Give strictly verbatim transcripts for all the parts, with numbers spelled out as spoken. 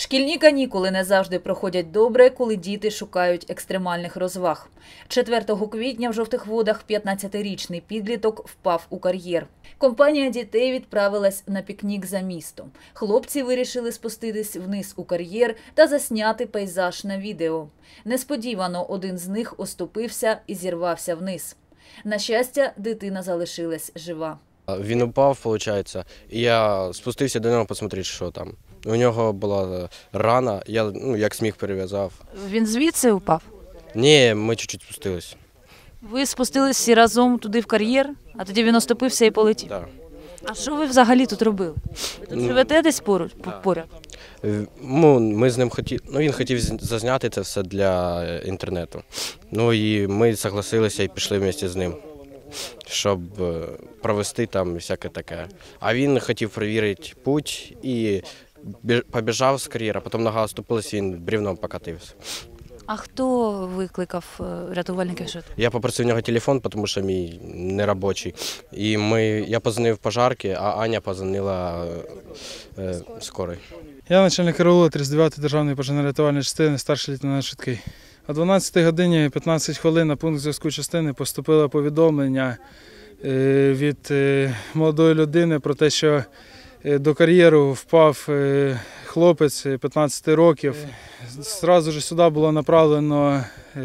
Шкільні канікули не завжди проходять добре, коли діти шукають екстремальних розваг. четвертого квітня в Жовтих Водах п'ятнадцятирічний підліток впав у кар'єр. Компанія дітей відправилась на пікнік за містом. Хлопці вирішили спуститись вниз у кар'єр та засняти пейзаж на відео. Несподівано один з них оступився і зірвався вниз. На щастя, дитина залишилась жива. Він упав, виходить, і я спустився до нього посмотрети, що там. У нього була рана, я ну, як зміг перев'язав. Він звідси упав? Ні, ми чуть-чуть спустились. Ви спустились всі разом туди в кар'єр, а тоді він оступився і полетів? Так. А що ви взагалі тут робили? Ви тут живете десь поруч, поряд? Ну, ми з ним хотіли, ну, він хотів зазняти це все для інтернету. Ну і ми согласилися і пішли вместе з ним, щоб провести там всяке таке. А він хотів перевірити путь і побіжав з кар'єра, потім нога оступилась, він бревном покатився. А хто викликав рятувальників швидко? Я попросив у нього телефон, тому що мій не робочий. І ми, я позвонив пожарки, а Аня позвонила е, скорой. Я начальник караулу тридцять дев'ятої державної пожежно-рятувальної частини, старший лейтенант Швидкий. О дванадцятій годині п'ятнадцять хвилин на пункт зв'язку частини поступило повідомлення від молодої людини про те, що до кар'єру впав хлопець п'ятнадцяти років. Зразу ж сюди було направлено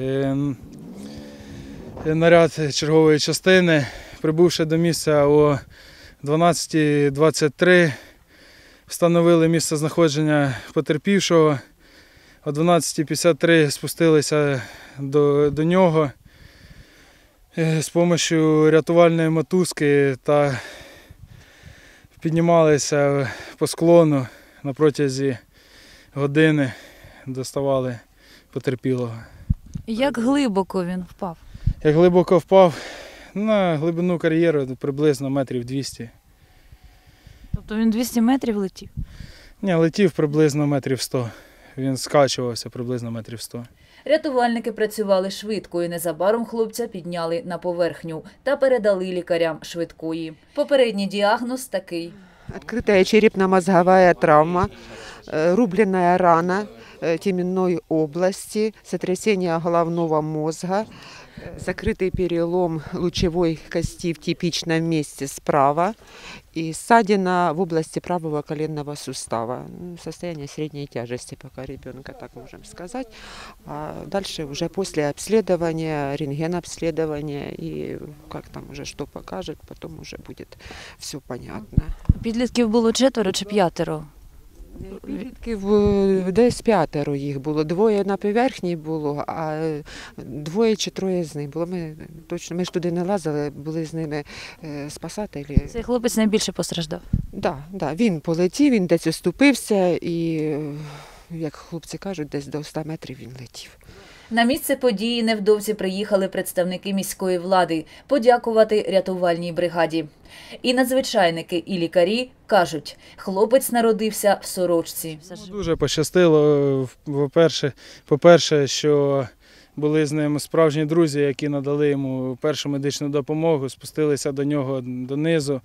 наряд чергової частини. Прибувши до місця о дванадцятій двадцять три, встановили місце знаходження потерпівшого. О дванадцятій п'ятдесят три спустилися до, до нього з допомогою рятувальної мотузки та піднімалися по склону на протязі години, доставали потерпілого. Як глибоко він впав? Як глибоко впав? На глибину кар'єру приблизно метрів двісті. Тобто він двісті метрів летів? Ні, летів приблизно метрів сто. Він скачувався приблизно метрів сто. Рятувальники працювали швидко і незабаром хлопця підняли на поверхню та передали лікарям швидкої. Попередній діагноз такий. Открытая черепно-мозговая травма, рубленная рана теменной области, сотрясение головного мозга, закрытый перелом лучевой кости в типичном месте справа и ссадина в области правого коленного сустава. Состояние средней тяжести пока ребенка, так можем сказать. А дальше уже после обследования, рентген-обследования и как там уже что покажет, потом уже будет все понятно. Підлітків було четверо чи п'ятеро? Підлітків десь п'ятеро їх було, двоє на поверхні було, а двоє чи троє з них було. Ми точно, ми ж туди не лазили, були з ними спасателі. Цей хлопець найбільше постраждав? Так, да, да, він полетів, він десь оступився і, як хлопці кажуть, десь до ста метрів він летів. На місце події невдовзі приїхали представники міської влади подякувати рятувальній бригаді. І надзвичайники, і лікарі кажуть, хлопець народився в сорочці. Дуже пощастило, по-перше, по-перше, що були з ним справжні друзі, які надали йому першу медичну допомогу, спустилися до нього донизу.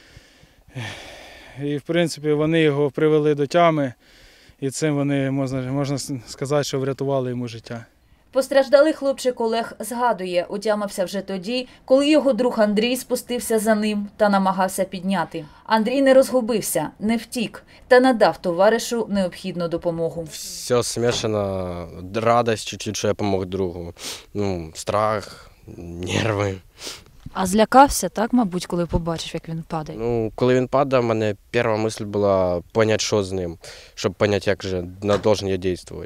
І, в принципі, вони його привели до тями, і цим вони, можна, можна сказати, що врятували йому життя. Постраждалий хлопчик Олег згадує, отямився вже тоді, коли його друг Андрій спустився за ним та намагався підняти. Андрій не розгубився, не втік та надав товаришу необхідну допомогу. Все смішано, радість чуть-чуть, що я допомог другу, ну, страх, нерви. А злякався, так, мабуть, коли побачив, як він падає? Ну, коли він падав, в мене перша мисль була зрозуміти, що з ним, щоб зрозуміти, як же должен я діяти.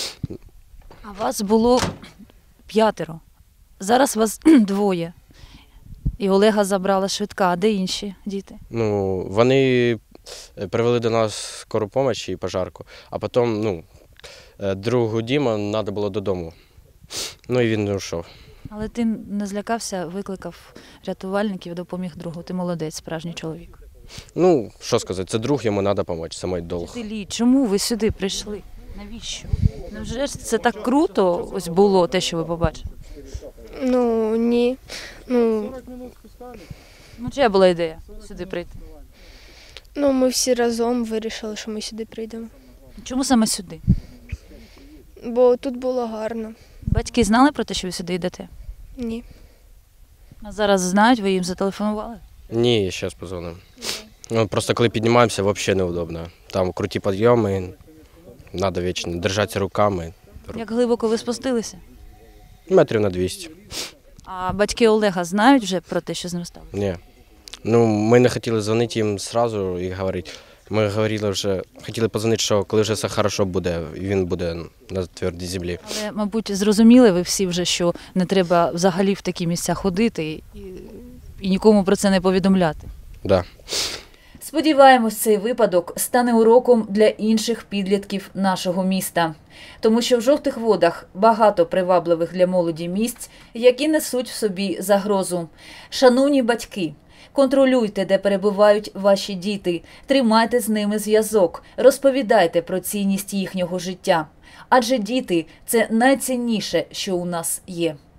А вас було п'ятеро. Зараз вас двоє. І Олега забрала швидка. А де інші діти? Ну, вони привели до нас скору допомогу і пожарку, а потім, ну, другу Діма треба було додому. Ну і він не йшов. Але ти не злякався, викликав рятувальників, допоміг другу. Ти молодець, справжній чоловік. Ну, що сказати, це друг, йому треба допомогти, самий долг. Вчителі, чому ви сюди прийшли? Навіщо? Невже ж це так круто ось було, те, що ви побачили? Ну, ні. Ну, ну чия була ідея сюди прийти? Ну, ми всі разом вирішили, що ми сюди прийдемо. Чому саме сюди? Бо тут було гарно. Батьки знали про те, що ви сюди йдете? Ні. А зараз знають, ви їм зателефонували? Ні, зараз позвонимо. Ну, просто коли піднімаємося, взагалі неудобно. Там круті підйоми, треба вічно держатися руками. Як глибоко ви спустилися? Метрів на двісті. А батьки Олега знають вже про те, що з ним сталося? Ні. Ну, ми не хотіли дзвонити їм одразу і говорити. Ми говорили вже, хотіли подзвонити, що коли вже все добре буде, і він буде на твердій землі. Але, мабуть, зрозуміли ви всі вже, що не треба взагалі в такі місця ходити і, і нікому про це не повідомляти. Так. Да. Сподіваємось, цей випадок стане уроком для інших підлітків нашого міста. Тому що в жовтих водах багато привабливих для молоді місць, які несуть в собі загрозу. Шановні батьки, контролюйте, де перебувають ваші діти, тримайте з ними зв'язок, розповідайте про цінність їхнього життя. Адже діти – це найцінніше, що у нас є.